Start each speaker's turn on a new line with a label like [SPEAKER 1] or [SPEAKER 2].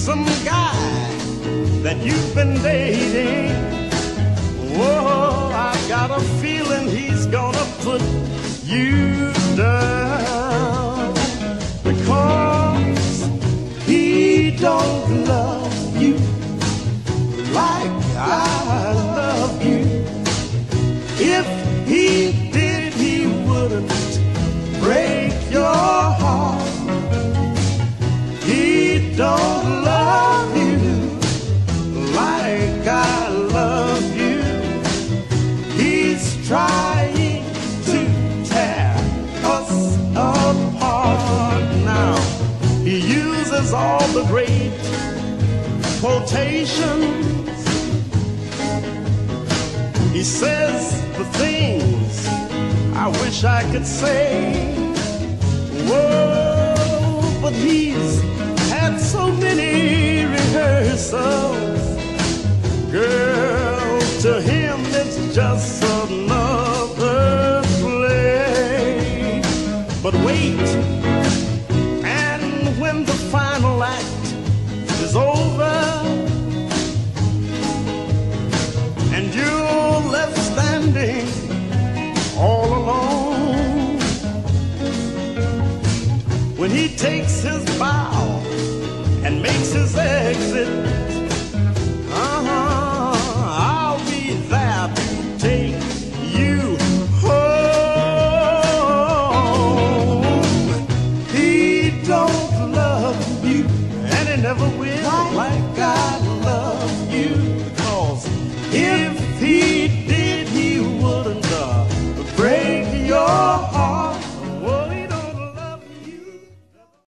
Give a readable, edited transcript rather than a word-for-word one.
[SPEAKER 1] some guy that you've been dating. Whoa, I got a feeling he's gonna put you down, because he don't love you like I love you. If he did, he wouldn't break your heart. He don't love you like I love you. He's trying to tear us apart now. He uses all the great quotations. He says the things I wish I could say. Whoa, but he's had so many rehearsals. Girl, to him it's just another play. But wait, and when the final act is over and you're left standing all alone, when he takes his bow and makes his exit,